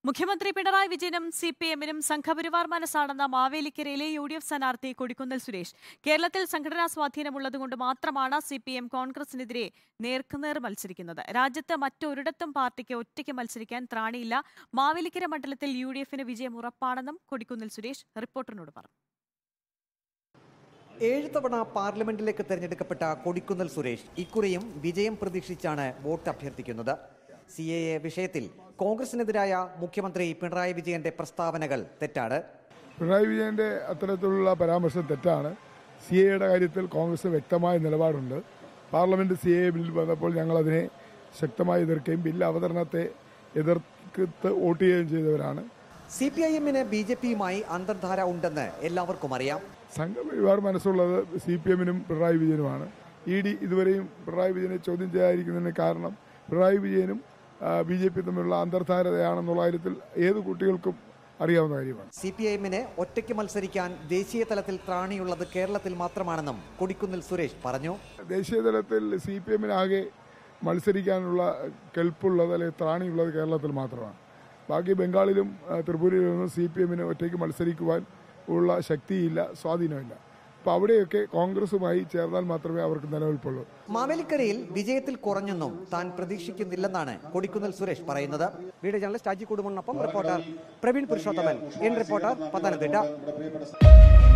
മുഖ്യമന്ത്രി പിണറായി വിജയനും സിപിഎമ്മിനും സംഘപരിവാർ മനസ്സാണെന്ന മാവേലിക്കരയിലെ യുഡിഎഫ് സ്ഥാനാർത്ഥി കൊടിക്കുന്നിൽ സുരേഷ്. കേരളത്തിൽ സംഘടനാ സ്വാധീനമുള്ളതുകൊണ്ട് മാത്രമാണ് സിപിഎം കോൺഗ്രസിനെതിരെ നേർക്കുനേർ മത്സരിക്കുന്നത്. രാജ്യത്ത് മറ്റൊരിടത്തും പാർട്ടിക്ക് ഒറ്റയ്ക്ക് മത്സരിക്കാൻ ത്രാണിയില്ല. മാവേലിക്കര മണ്ഡലത്തിൽ യുഡിഎഫിന് വിജയം ഉറപ്പാണെന്നും കൊടിക്കുന്നിൽ സുരേഷ് റിപ്പോർട്ടറിനോട് പറഞ്ഞു. 7 തവണ പാർലമെന്റിലേക്ക് തെരഞ്ഞെടുക്കപ്പെട്ട കൊടിക്കുന്നിൽ സുരേഷ് ഇക്കുറിയും വിജയം പ്രതീക്ഷിച്ചാണ് വോട്ട് അഭ്യർത്ഥിക്കുന്നത്. CAA വിഷയത്തിൽ കോൺഗ്രസിനെതിരായ മുഖ്യമന്ത്രി പിണറായി വിജയന്റെ പ്രസ്താവനകൾ തെറ്റാണ്. പിണറായി വിജയന്റെ അത്തരത്തിലുള്ള പരാമർശം തെറ്റാണ്. CAAയുടെ കാര്യത്തിൽ കോൺഗ്രസ് വ്യക്തമായ നിലപാടുണ്ട്. പാർലമെന്റ് CAA ബിൽ വന്നപ്പോൾ ഞങ്ങൾ അതിനെ ശക്തമായി എതിർക്കുകയും ബിൽ അവതരണത്തെ എതിർത്ത് വോട്ട് ചെയ്യുകയും ചെയ്തവരാണ്. CPIM-ന് BJP-യുമായി അന്തർധാര ഉണ്ടെന്ന് എല്ലാവർക്കും അറിയാം. സംഘപരിവാർ മനസ്സുള്ളത് CPM-നും പിണറായി വിജയനുമാണ്. ED ഇതുവരെയും പിണറായി വിജയനെ ചോദ്യം ചെയ്യാതിരിക്കുന്നതിന് കാരണം പിണറായി വിജയനും BJP തമ്മിലുള്ള അന്തർധാരതയാണെന്നുള്ള കാര്യത്തിൽ ഏത് കുട്ടികൾക്കും അറിയാവുന്ന കാര്യമാണ്. CPIM-ന് ഒറ്റയ്ക്ക് മത്സരിക്കാൻ ദേശീയ തലത്തിൽ ത്രാണിയുള്ളത് കേരളത്തിൽ മാത്രമാണെന്നും കൊടിക്കുന്നിൽ സുരേഷ് പറഞ്ഞു. ദേശീയ തലത്തിൽ CPM-നാകെ മത്സരിക്കാനുള്ള കെൽപ്പുള്ളത് അല്ലെങ്കിൽ ത്രാണിയുള്ളത് കേരളത്തിൽ മാത്രമാണ്. ബാക്കി ബംഗാളിലും ത്രിപുരയിലൊന്നും CPM-ന് ഒറ്റയ്ക്ക് മത്സരിക്കുവാൻ ഉള്ള ശക്തിയില്ല, സ്വാധീനമില്ല. അപ്പോൾ അവിടെയൊക്കെ കോൺഗ്രസുമായി ചേർന്നാൽ മാത്രമേ അവർക്ക് നിലനിൽപ്പുള്ളൂ. മാവേലിക്കരയിൽ വിജയത്തിൽ കുറഞ്ഞെന്നും താൻ പ്രതീക്ഷിക്കുന്നില്ലെന്നാണ് കൊടിക്കുന്നിൽ സുരേഷ് പറയുന്നത്. വീഡിയോ ജേർണലിസ്റ്റ് അജി കുടുംബനൊപ്പം റിപ്പോർട്ടർ പ്രവീൺ പുരുഷോത്തമൻ, റിപ്പോർട്ടർ പത്തനംതിട്ട.